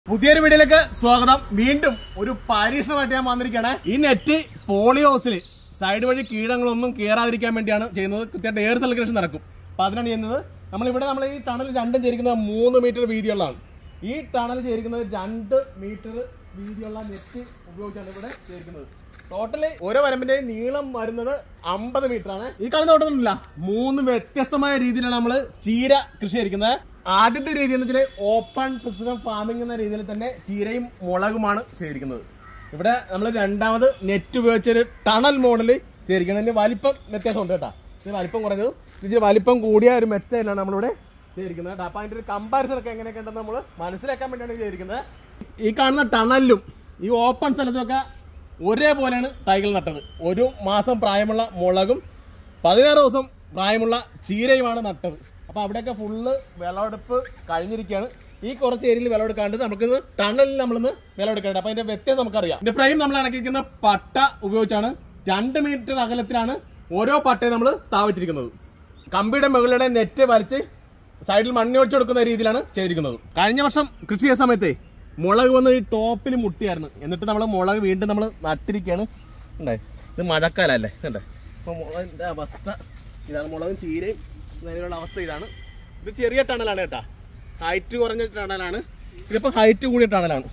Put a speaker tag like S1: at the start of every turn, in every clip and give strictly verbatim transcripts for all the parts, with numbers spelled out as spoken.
S1: പുതിയൊരു വീഡിയോയിലേക്ക് സ്വാഗതം. വീണ്ടും ഒരു പരീക്ഷണമായിട്ട് ഞാൻ വന്നിരിക്കുകയാണ്. ഈ നെറ്റ് പോളിയോസിൽ സൈഡ് വഴി കീടങ്ങളൊന്നും കയറാതിരിക്കാൻ വേണ്ടിയാണ് ചെയ്യുന്നത്. കൃത്യമായിട്ട് എയർ സർക്കുലേഷൻ നടക്കും. അപ്പോൾ അതിനാണ് ചെയ്യുന്നത്. നമ്മളിവിടെ നമ്മൾ ഈ ടണൽ രണ്ടും ചേരിക്കുന്നത് മൂന്ന് മീറ്റർ വീതിയുള്ളതാണ്. ഈ ടണൽ ചേരിക്കുന്നത് രണ്ട് മീറ്റർ വീതിയുള്ള നെറ്റ് ഉപയോഗിച്ചാണ് ഇവിടെ ചേരിക്കുന്നത്. ടോട്ടല് ഓരോ വരമ്പിന്റെ നീളം വരുന്നത് അമ്പത് മീറ്റർ ആണ്. ഈ കാണുന്ന തോട്ടത്തിലില്ല, മൂന്ന് വ്യത്യസ്തമായ രീതിയിലാണ് നമ്മൾ ചീര കൃഷി ചെയ്തിരിക്കുന്നത്. ആദ്യത്തെ രീതി എന്ന് വെച്ചാൽ ഓപ്പൺ സിസ്റ്റം ഫാമിംഗ് എന്ന രീതിയിൽ തന്നെ ചീരയും മുളകുമാണ് ചെയ്തിരിക്കുന്നത്. ഇവിടെ നമ്മൾ രണ്ടാമത് നെറ്റ് ഉപയോഗിച്ചൊരു ടണൽ മോഡൽ ചെയ്തിരിക്കുന്നത്. ഇതിന്റെ വലിപ്പം വ്യത്യാസമുണ്ട് കേട്ടോ. ഇത് വലിപ്പം കുറഞ്ഞത് ഇച്ചിരി വലിപ്പം കൂടിയ ഒരു മെത്തേഡിലാണ് നമ്മളിവിടെ ചെയ്തിരിക്കുന്നത് കേട്ടോ. അപ്പോൾ അതിൻ്റെ ഒരു കമ്പാരിസൺ ഒക്കെ എങ്ങനെയൊക്കെ ഉണ്ടെന്ന് നമ്മൾ മനസ്സിലാക്കാൻ വേണ്ടിയാണ് ചെയ്തിരിക്കുന്നത്. ഈ കാണുന്ന ടണലിലും ഈ ഓപ്പൺ സ്ഥലത്തുമൊക്കെ ഒരേപോലെയാണ് തൈകൾ നട്ടത്. ഒരു മാസം പ്രായമുള്ള മുളകും പതിനാറ് ദിവസം പ്രായമുള്ള ചീരയുമാണ് നട്ടത്. അപ്പോൾ അവിടെയൊക്കെ ഫുള്ള് വിളവെടുപ്പ് കഴിഞ്ഞിരിക്കുകയാണ്. ഈ കുറച്ച് ഏരിയയിൽ വിളവെടുക്കാണ്ട് നമുക്കിന്ന് ടണലിൽ നമ്മളിന്ന് വിളവെടുക്കേണ്ടത്. അപ്പോൾ അതിന്റെ വ്യത്യാസം നമുക്കറിയാം. ഇതിന്റെ ഫ്രെയിം നമ്മൾ ഇണക്കിയിരിക്കുന്ന പട്ട ഉപയോഗിച്ചാണ്. രണ്ട് മീറ്റർ അകലത്തിലാണ് ഓരോ പട്ടയും നമ്മൾ സ്ഥാപിച്ചിരിക്കുന്നത്. കമ്പിയുടെ മുകളിലൂടെ നെറ്റ് വലിച്ച് സൈഡിൽ മണ്ണി ഒഴിച്ചു കൊടുക്കുന്ന രീതിയിലാണ് ചെയ്തിരിക്കുന്നത്. കഴിഞ്ഞ വർഷം കൃഷി ചെയ്ത സമയത്തെ മുളക് വന്ന് ഈ ടോപ്പിൽ മുട്ടിയായിരുന്നു. എന്നിട്ട് നമ്മൾ മുളക് വീണ്ടും നമ്മൾ നട്ടിരിക്കുകയാണ്. ഉണ്ടായി ഇത് മഴക്കാലല്ലേ കണ്ടേ. അപ്പോൾ മുളകിൻ്റെ അവസ്ഥ ഇതാണ്. മുളകും ചീരയും നിലവിലുള്ള അവസ്ഥ ഇതാണ്. ഇത് ചെറിയ ടണലാണ് കേട്ടോ, ഹൈറ്റ് കുറഞ്ഞ ടണലാണ്. ഇതിപ്പോൾ ഹൈറ്റ് കൂടിയ ടണലാണ്.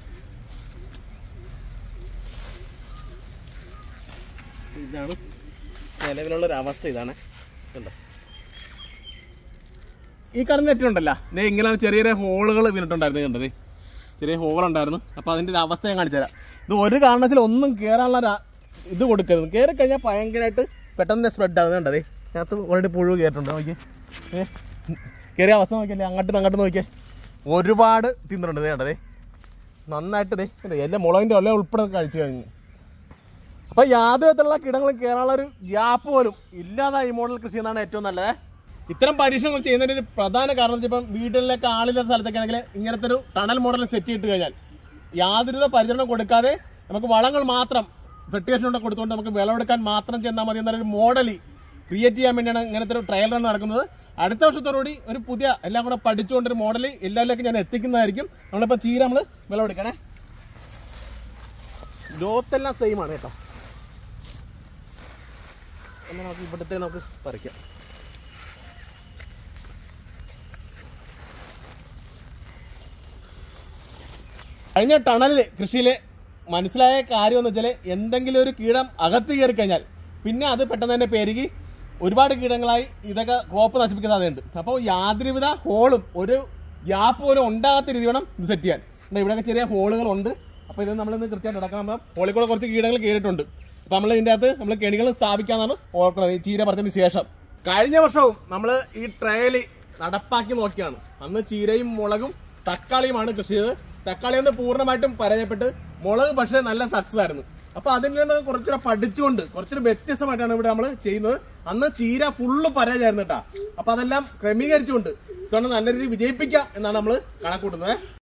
S1: ഇതാണ് നിലവിലുള്ള ഒരു അവസ്ഥ ഇതാണ് കണ്ടോ. ഈ കാണുന്ന നെറ്റുണ്ടല്ലോ, ഇത് ഇങ്ങനെയാണ് ചെറിയ ചെറിയ ഹോളുകൾ വീണിട്ടുണ്ടായിരുന്നു. കണ്ടത് ചെറിയ ഹോളുണ്ടായിരുന്നു. അപ്പോൾ അതിൻ്റെ ഒരു അവസ്ഥ ഞാൻ കാണിച്ചു തരാം. ഇത് ഒരു കാരണവശാലും ഒന്നും കയറാനുള്ള ഇത് കൊടുക്കരുത്. കയറി കഴിഞ്ഞാൽ ഭയങ്കരമായിട്ട് പെട്ടെന്ന് സ്പ്രെഡ് ആകുന്നത്. കണ്ടത് അതിനകത്ത് ഓൾറെഡി പുഴു കയറിയിട്ടുണ്ട്. നോക്കിയേ, ഏ കയറിയ അവസ്ഥ നോക്കിയല്ലേ, അങ്ങോട്ട് അങ്ങോട്ട് നോക്കിയേ, ഒരുപാട് തിന്നിട്ടുണ്ട്. ഇത് കണ്ടതേ നന്നായിട്ട് ദേ എല്ലാ മുളകിൻ്റെ ഒല ഉൾപ്പെടെ കഴിച്ചു കഴിഞ്ഞു. അപ്പോൾ യാതൊരു വിധത്തിലുള്ള കിടങ്ങളും കയറാനുള്ള ഒരു ഗ്യാപ്പ് പോലും ഇല്ലാതെ ഈ മോഡൽ കൃഷി ചെയ്യുന്നതാണ് ഏറ്റവും നല്ലത്. ഇത്തരം പരീക്ഷണങ്ങൾ ചെയ്യുന്നതിൻ്റെ ഒരു പ്രധാന കാരണം വെച്ചാൽ ഇപ്പം വീടുകളിലേക്ക് ആളില്ലാത്ത സ്ഥലത്തൊക്കെ ആണെങ്കിൽ ഇങ്ങനത്തെ ഒരു ടണൽ മോഡൽ സെറ്റ് ചെയ്തിട്ട് കഴിഞ്ഞാൽ യാതൊരുവിധ പരിചരണം കൊടുക്കാതെ നമുക്ക് വളങ്ങൾ മാത്രം ഫെർട്ടിഗേഷൻ കൊണ്ട് കൊടുത്തുകൊണ്ട് നമുക്ക് വിളവെടുക്കാൻ മാത്രം ചെന്നാൽ മതി എന്നൊരു മോഡൽ ക്രിയേറ്റ് ചെയ്യാൻ വേണ്ടിയാണ് ഇങ്ങനത്തെ ഒരു ട്രയൽ റൺ നടക്കുന്നത്. അടുത്ത വർഷത്തോടുകൂടി ഒരു പുതിയ എല്ലാം കൂടെ പഠിച്ചുകൊണ്ടൊരു മോഡൽ എല്ലാവരിലേക്കും ഞാൻ എത്തിക്കുന്നതായിരിക്കും. നമ്മളിപ്പോൾ ചീര നമ്മൾ വിളവെടുക്കണേ. ഗ്രോത്തെല്ലാം സെയിം ആണ് കേട്ടോ. എന്നാൽ നമുക്ക് ഇവിടുത്തെ നമുക്ക് പറിക്കാം. കഴിഞ്ഞ ടണലിൽ കൃഷിയിൽ മനസ്സിലായ കാര്യം എന്ന് വെച്ചാൽ എന്തെങ്കിലും ഒരു കീടം അകത്ത് കയറി കഴിഞ്ഞാൽ പിന്നെ അത് പെട്ടെന്ന് തന്നെ പെരുകി ഒരുപാട് കീടങ്ങളായി ഇതൊക്കെ ക്രോപ്പ് നശിപ്പിക്കുന്ന സാധ്യതയുണ്ട്. അപ്പോൾ യാതൊരുവിധ ഹോളും ഒരു ഗ്യാപ്പ് പോലും ഉണ്ടാകാത്ത രീതി വേണം ഇത് സെറ്റ് ചെയ്യാൻ. ഇവിടെയൊക്കെ ചെറിയ ഹോളുകളുണ്ട്. അപ്പോൾ ഇത് നമ്മളിന്ന് കൃത്യമായിട്ട് നടക്കാൻ ഹോളിൽ കൂടെ കുറച്ച് കീടങ്ങൾ കയറിയിട്ടുണ്ട്. അപ്പോൾ നമ്മൾ ഇതിൻ്റെ അകത്ത് നമ്മൾ കെണികൾ സ്ഥാപിക്കാമെന്നാണ് ഓർക്കുന്നത് ഈ ചീര പറിച്ചതിന് ശേഷം. കഴിഞ്ഞ വർഷവും നമ്മൾ ഈ ട്രയൽ നടപ്പാക്കി നോക്കിയാണ്. അന്ന് ചീരയും മുളകും തക്കാളിയുമാണ് കൃഷി ചെയ്തത്. തക്കാളി ഒന്ന് പൂർണ്ണമായിട്ടും പരാജയപ്പെട്ട്, മുളക് പക്ഷേ നല്ല സക്സസ് ആയിരുന്നു. അപ്പോൾ അതിൽ നിന്ന് കുറച്ചുകൂടെ പഠിച്ചുകൊണ്ട് കുറച്ചൊരു വ്യത്യസ്തമായിട്ടാണ് ഇവിടെ നമ്മൾ ചെയ്യുന്നത്. അന്ന് ചീര ഫുള്ള് പരാജയമായിരുന്നു കേട്ടോ. അപ്പോൾ അതെല്ലാം ക്രമീകരിച്ചുകൊണ്ട് ഇത്തവണ നല്ല രീതിയിൽ വിജയിപ്പിക്കാം എന്നാണ് നമ്മൾ കണക്കൂട്ടുന്നത്.